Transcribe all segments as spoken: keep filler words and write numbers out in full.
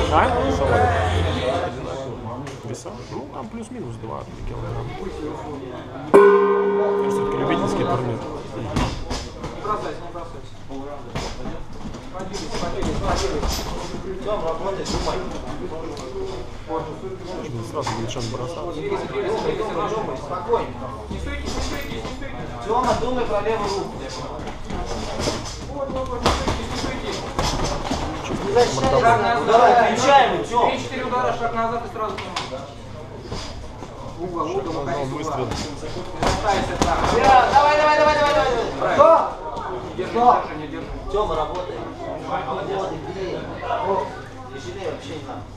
Да? Веса? Ну, там плюс-минус два килограмма. Все-таки любительский турнир. Бросайся, не бросайся. Можно сразу будет шанс бросаться. Спокойно. Не стойте, не стойте, не стойте. Тёма, думай про левую руку. Вот, вот, вот, не стойте, не стойте. Шаг назад. Давай, включаем, Тём. три-четыре удара, шаг назад и сразу. Угол, угол, выстрел. Давай, давай, давай, давай, давай. Стоп! Держи, держи, не держи. Тёма, работай. Работай, бей. Тяжелее вообще не надо.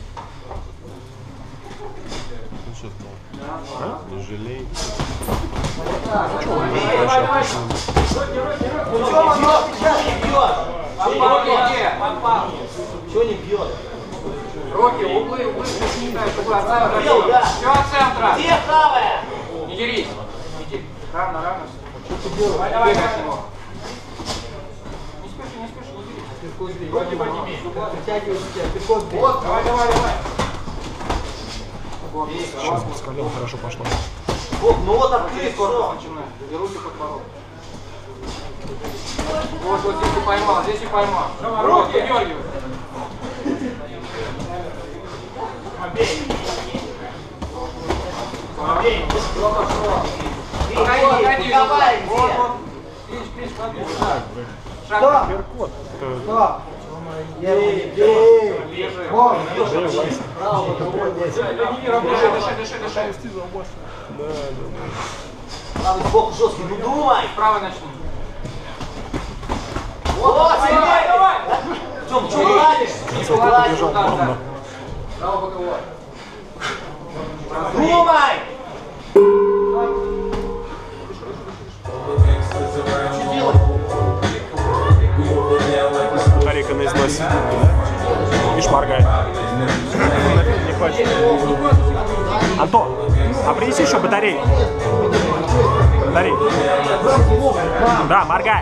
Ну что ты? А? Не жалей. Давай, давай, давай. Ну Тёма, ну сейчас не бьет. Попал, где? Попал. Чего не бьет? Руки, углы, углы, не считай, углы от центра. Все от центра. Где правая? Не дерись. Равно, равно. Давай, давай, давай. Не спеши, не спеши, не дерись. Руки подними. Притягивай себя, переход. Вот, давай, давай, давай. Сейчас с колен хорошо пошло. Вот, ну вот открыть скоро начинаешь. И руки под ворот. Вот, вот здесь и поймал, здесь и поймал. Руки дергивай. Побей. Побей. Погоди, погоди. Давай, вот, вот. Клич, клич, побей. Шаг. Перкот. Стоп. Бей, бей. Вот, дыши, дыши, дыши, дыши. Да, да, да. Правый сбоку жесткий, ну думай. Правый начни. Вот, давай, давай. Тём, что гладишь? Гладишь, да, да. Право боковой. Думай! Что делать? Тарика на износе. Видишь, моргает. Не хочет. Антон, а принеси еще батареи. Батареи. Да, моргай.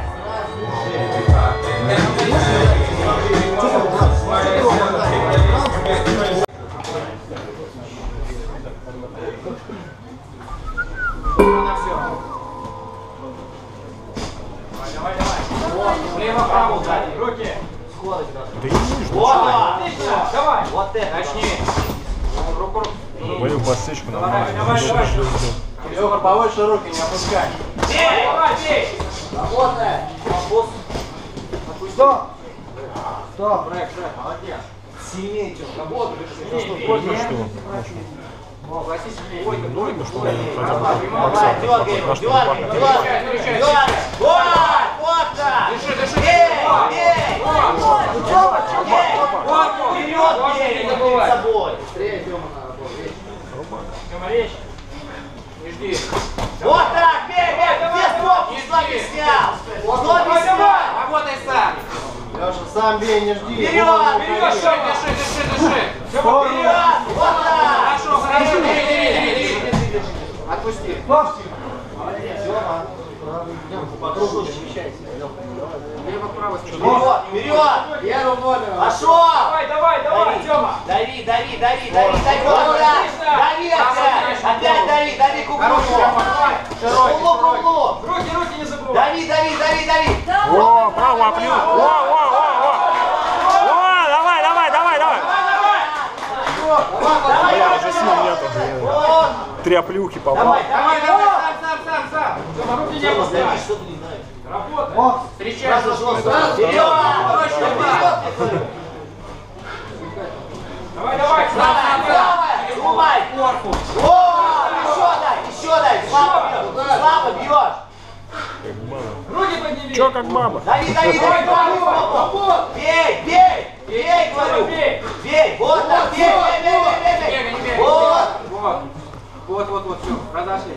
Давай, давай. Влево-право, руки. Скорость, да. Да и не вижу. Вот, отлично. Давай. Вот это. Начни. Руку, руку. Мою подсечку Давай, давай, давай. Лёха, повыше руки, не опускай. Бей, давай, бей. Работай. Стоп. Стоп. Шрек, Шрек, молодец. Сильнее, Тём. Работай. Согласись, двойка, двойка, двойка. Давай, дёргай его, дёргай, дёргай, дёргай. Вот, вот так. Дыши, дыши. Бей, бей. Вот, вот, бей. Вот, вперед, бей, не забывай. Быстрее, Тёма, надо было. Тёма, речь. Не жди. Вот так, бей, бей, где стопки, стопки снял. Стопки снял. Работай сам. Леша, сам бей, не жди. Вперед, вперед, дыши, дыши, дыши, дыши. Вперед, вот так. Хорошо, хорошо, бери, бери, бери, бери. Отпусти. Молодец, Тёма. По-другому смещайся. Лево-право смещайся. Вот, вперед. Первым номером. Пошел. Давай, давай, давай, Тёма. Дави, дави, дави, дави, дави. Дави опять. Опять дави, дави к углу. К углу, к углу. Руки, руки не забывай. Дави, дави, дави, дави. О, право оплю. О, о, о, о. О, давай, давай, давай, давай. Бля, уже сил нету. Три оплюхи попал. Давай, давай, давай, сам, сам, сам, сам. Тёма, руки не опускай. Что ты не знаешь? Работай. Встречай жестко. Вперед, проще, давай, давай, сам, сам, сам. Думай. Корпус. О, еще дай, еще дай. Слабо бьешь, слабо бьешь. Как баба. Руки подними. Чё как баба? Дави, дави, дави, дави. Бей, бей, бей, говорю. Бей, вот так, бей, бей, бей, бей, бей. Вот. Вот, вот, вот, вот, все, разошлись.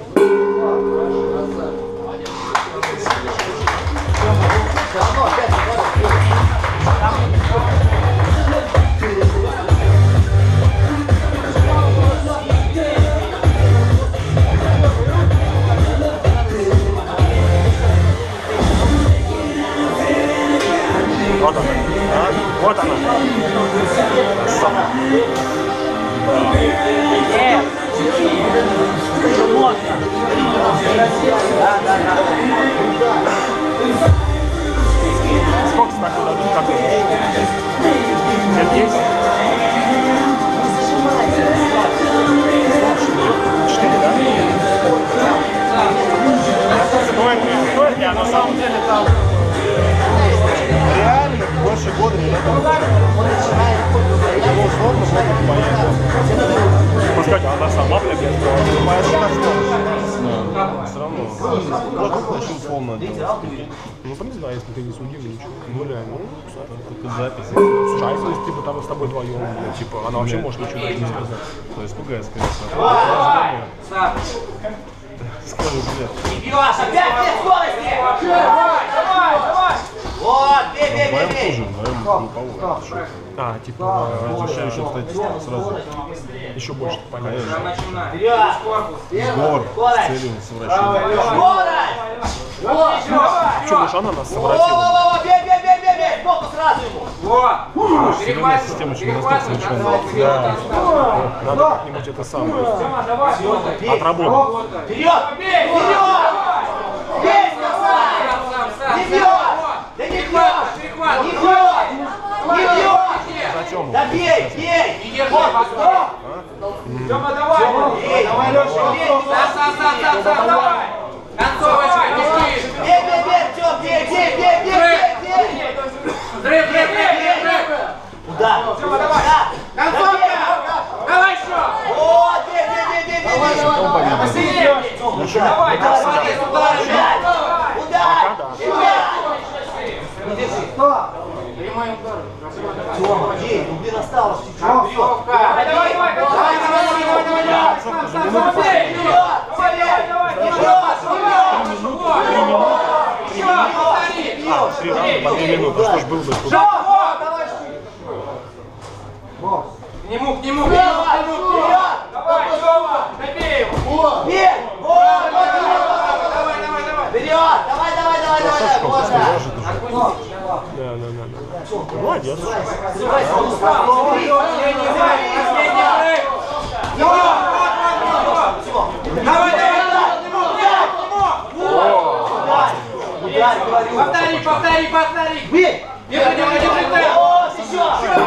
Вот она. А? Вот она. ты не судил, ничего. Гуляй, ну, кстати, это запись. Слушай, а если типа там с тобой вдвоем, ну, типа, она вообще может ничего даже не сказать. То есть ПГС, конечно. Скажи, блядь. Не бьешь, опять нет скорости! Давай, давай, давай! Вот, бей, бей, бей, бей! А, типа, разрешающая статистика сразу еще больше понятно. Вперед! Сбор с целью совращения. Скорость! Вот! Что, может, она нас совратила? Во-во-во, бей, бей, бей, бей, бей! Сбоку сразу ему! Вот! Перехват! Система еще не настолько совершенная. Да. Надо как-нибудь это самое отработать. Вперед! Вперед! Бей, красавец! Не бьет! Да не бьет! Не бьет! Не бьет! Да бей, бей! Не держи! Тёма, давай! Бей! Давай, Лёша! Сам, сам, сам, сам, сам, давай! Концовочка, не спишь! Бей, бей, бей, Тём, бей, бей, бей, бей, бей, бей! Дрыв, дрыв, дрыв, дрыв, дрыв! Удар! Тёма, давай! Концовка! Давай еще! Вот, бей, бей, бей, бей, бей! Посильнее! Давай, давай, удар! Удар! Удар! Не держи! Прямой удар! Тёма, бей, убей настало! Давай, давай, давай! Давай, давай, давай! Сам, сам, сам! Вперед! Вперед! Три раунда по две минуты, что ж был бы? Не мух, не мух, не мух, не мух! Давай, Тёма, добей его! Бей! Вот, вот, давай, давай, давай! Вперед! Давай, давай, давай, давай! Вот так! Да, да, да. Молодец. Давай, давай! Повтори, повтори, повтори! Бей! Держи, держи, держи! Вот, еще!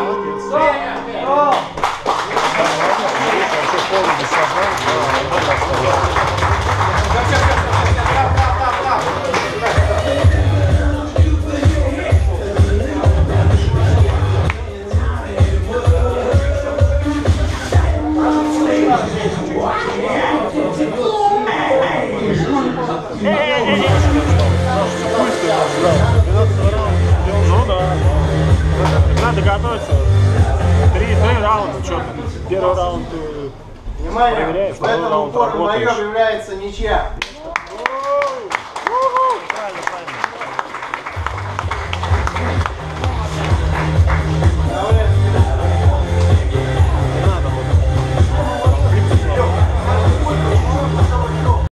Ну да. Надо готовиться. Три, три раунда, что ты? Первый раунд ты Внимание, проверяешь, в второй этом раунд упоре работаешь. мое является ничья.